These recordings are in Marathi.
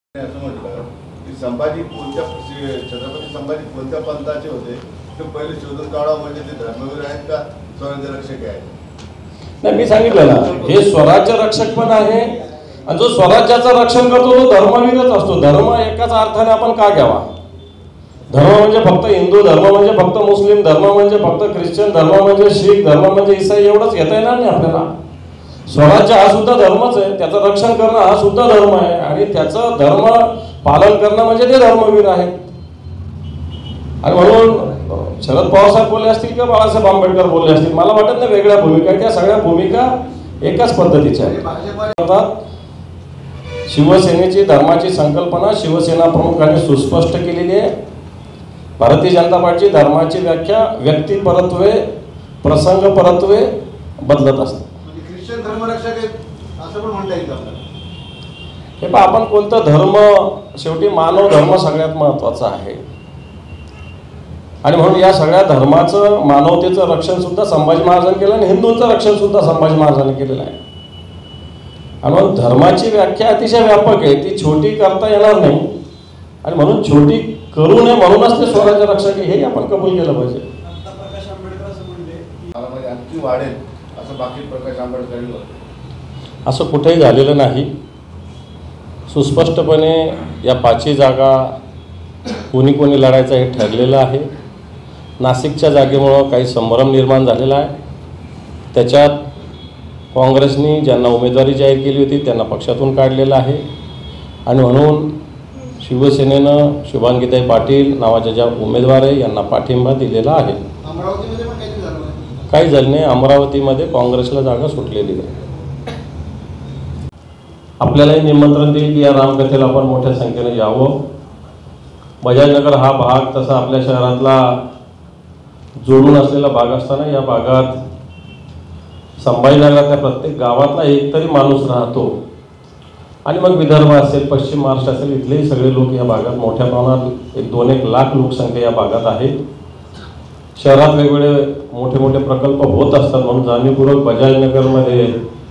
असं म्हटलं की संभाजी कोणत्या छत्रपती संभाजी कोणत्या पंथाचे होते ते पहिले शोधून काढा, म्हणजे ते धर्मवीर आहेत का स्वराज्य रक्षक आहेत? नाही, मी सांगितलं ना, हे स्वराज्य रक्षक पण आहे आणि जो स्वराज्याचं रक्षण करतो तो धर्मवीरच असतो. धर्म एकाच अर्थाने आपण का घ्यावा? धर्म म्हणजे फक्त हिंदू, धर्म म्हणजे फक्त मुस्लिम, धर्म म्हणजे फक्त ख्रिश्चन, धर्म म्हणजे शीख, धर्म म्हणजे ईसाई, एवढंच घेता येणार नाही आपल्याला. स्वराज्य हा सुद्धा धर्मच आहे, त्याचं रक्षण करणं हा सुद्धा धर्म आहे आणि त्याचं धर्म पालन करणं म्हणजे ते धर्मवीर आहेत. आणि म्हणून शरद पवार साहेब बोलले असतील किंवा बाळासाहेब आंबेडकर बोलले असतील, मला वाटत नाही वेगळ्या भूमिका आहेत, त्या सगळ्या भूमिका एकाच पद्धतीच्या आहेत. शिवसेनेची धर्माची संकल्पना शिवसेना प्रमुखांनी सुस्पष्ट केलेली आहे. भारतीय जनता पार्टीची धर्माची व्याख्या व्यक्तिपरत्वे, प्रसंग परत्वे बदलत असते. ख्रिश्चन धर्मरक्षक आहेत असं पण म्हणता येईल आपल्याला. हे पहा, आपण कोणता धर्म, शेवटी मानव धर्म सगळ्यात महत्वाचा आहे आणि म्हणून या सगळ्या धर्माचं, मानवतेचं रक्षण सुद्धा संभाजी महाराजांनी केलं आणि हिंदूंचं रक्षण सुद्धा संभाजी महाराजांनी केलेलं आहे. आणि म्हणून धर्माची व्याख्या अतिशय व्यापक आहे, ती छोटी करता येणार नाही आणि म्हणून छोटी करू नये, म्हणूनच ते स्वराज्य रक्षक हे आपण कबूल केलं पाहिजे. प्रकाश आंबेडकर असं म्हणले आणखी वाढेल असं बाकी प्रकाश आंबेडकर असं कुठेही झालेलं नाही. सुस्पष्टपणे या 5 जागा कोणी कोणी लढायचं हे ठरलेलं आहे. नाशिकच्या जागेमुळं काही संभ्रम निर्माण झालेला आहे. त्याच्यात काँग्रेसनी ज्यांना उमेदवारी जाहीर केली होती त्यांना पक्षातून काढलेलं आहे आणि म्हणून शिवसेनेनं शुभांगीताई पाटील नावाच्या ज्या उमेदवार आहे यांना पाठिंबा दिलेला आहे. अमरावतीमध्ये पण काहीतरी झालं काही झालं नाही. अमरावतीमध्ये काँग्रेसला जागा सुटलेली आहे. आपल्यालाही निमंत्रण देईल की या रामकथेला आपण मोठ्या संख्येने यावं. बजाजनगर हा भाग तसा आपल्या शहरातला जोडून असलेला भाग असताना या भागात संभाजीनगरातल्या प्रत्येक गावातला एक तरी माणूस राहतो आणि मग विदर्भ असेल, पश्चिम महाराष्ट्र असेल, इथलेही सगळे लोक या भागात मोठ्या प्रमाणात 1-2 लाख लोकसंख्या या भागात आहे. शहरात वेगवेगळे मोठे मोठे प्रकल्प होत असतात म्हणून जाणीवपूर्वक बजाजनगरमध्ये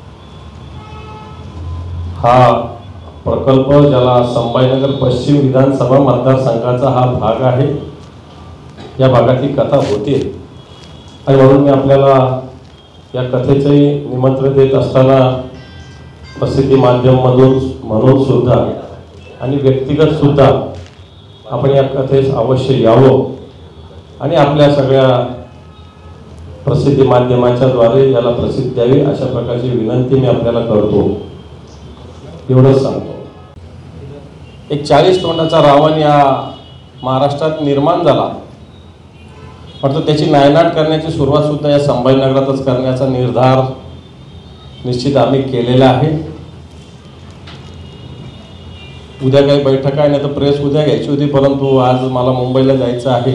हा प्रकल्प, ज्याला संभाजीनगर पश्चिम विधानसभा मतदारसंघाचा हा भाग आहे, या भागात ही कथा होते आणि म्हणून मी आपल्याला या कथेचंही निमंत्रण देत असताना प्रसिद्धी माध्यममधून म्हणून सुद्धा आणि व्यक्तिगत सुद्धा आपण या कथेस अवश्य यावं आणि आपल्या सगळ्या प्रसिद्धी माध्यमाच्या द्वारे याला प्रसिद्धी द्यावी अशा प्रकारची विनंती मी आपल्याला करतो. एवढंच सांगतो. एक 40 तोंडाचा रावण या महाराष्ट्रात निर्माण झाला, परंतु त्याची नायनाट करण्याची सुरुवात सुद्धा या संभाजीनगरातच करण्याचा निर्धार निश्चित आम्ही केलेला आहे. उद्या काही बैठक आहे, नाही तर प्रेस उद्या घ्यायची होती, परंतु आज मला मुंबईला जायचं आहे.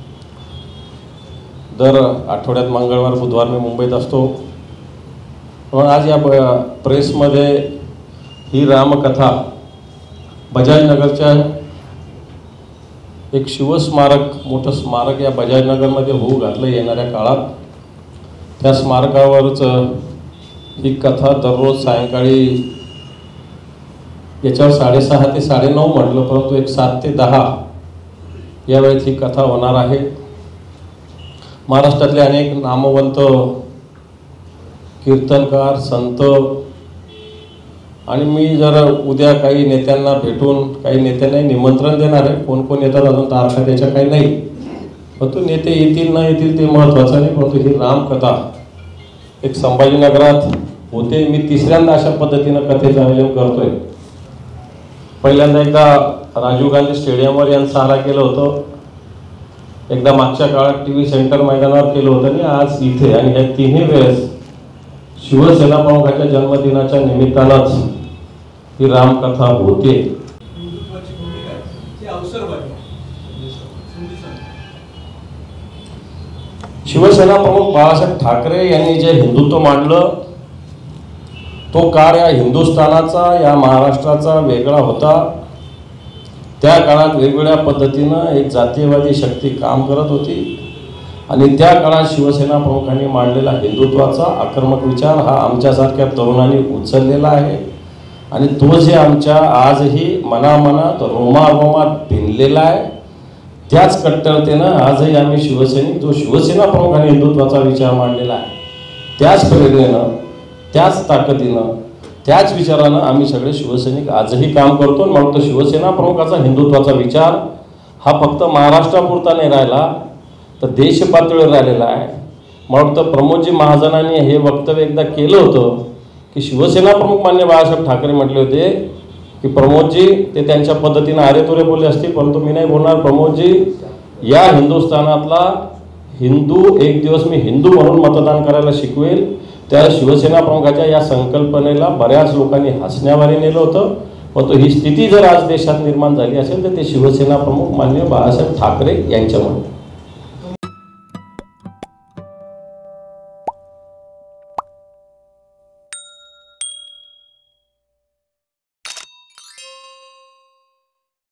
दर आठवड्यात मंगळवार बुधवार मी मुंबईत असतो. पण आज या प्रेसमध्ये ही रामकथा बजाजनगरच्या एक शिवस्मारक, मोठं स्मारक या बजाजनगरमध्ये होऊ घातलं येणाऱ्या काळात. त्या स्मारकावरच ही कथा दररोज सायंकाळी, याच्यावर 6:30 ते 9:30 म्हटलं, परंतु एक 7 ते 10 या वेळेत ही कथा होणार आहे. महाराष्ट्रातले अनेक नामवंत कीर्तनकार, संत आणि मी जर उद्या काही नेत्यांना भेटून, काही नेत्यांनाही निमंत्रण देणार आहे. कोण कोण येतात अजून तारखा त्याच्या काही नाही, परंतु नेते येतील न येतील ते महत्त्वाचं नाही. परंतु ही रामकथा एक संभाजीनगरात होते. मी 3ऱ्यांदा अशा पद्धतीनं कथेचं आयोजन करतोय. पहिल्यांदा एकदा राजीव गांधी स्टेडियमवर यांचं सहारा केलं होतं, एकदा मागच्या काळात TV सेंटर मैदानावर केलं होतं आणि आज इथे. आणि ह्या 3ही वेळेस शिवसेना प्रमुखाच्या जन्मदिनाच्या निमित्तानंच ही रामकथा होते. शिवसेना प्रमुख बाळासाहेब ठाकरे यांनी जे हिंदुत्व मांडलं तो काळ या हिंदुस्थानाचा, या महाराष्ट्राचा वेगळा होता. त्या काळात वेगवेगळ्या पद्धतीनं एक जातीयवादी शक्ती काम करत होती आणि त्या काळात शिवसेना प्रमुखांनी मांडलेला हिंदुत्वाचा आक्रमक विचार हा आमच्यासारख्या तरुणांनी उचललेला आहे आणि तो जे आमच्या आजही मनामनात रोमारोमात भिनलेला आहे, त्याच कट्टरतेनं आजही आम्ही शिवसैनिक, जो शिवसेना प्रमुखांनी हिंदुत्वाचा विचार मांडलेला आहे, त्याच प्रेरणेनं, त्याच ताकदीनं, त्याच विचारानं आम्ही सगळे शिवसैनिक आजही काम करतो. मग तो शिवसेना प्रमुखाचा हिंदुत्वाचा विचार हा फक्त महाराष्ट्रापुरता नाही राहिला, तर देश पातळीवर राहिलेला आहे. मला वाटतं प्रमोदजी महाजनांनी हे वक्तव्य एकदा केलं होतं की शिवसेना प्रमुख मान्य बाळासाहेब ठाकरे म्हटले होते की प्रमोदजी, ते त्यांच्या पद्धतीनं आरेतुरे बोलले असतील, परंतु मी नाही बोलणार. प्रमोदजी, या हिंदुस्थानातला हिंदू एक दिवस मी हिंदू म्हणून मतदान करायला शिकवेल. त्या शिवसेना प्रमुखाच्या या संकल्पनेला बऱ्याच लोकांनी हसण्यावारे नेलं होतं. परंतु ही स्थिती जर आज देशात निर्माण झाली असेल तर ते शिवसेना प्रमुख माननीय बाळासाहेब ठाकरे यांच्यामुळे.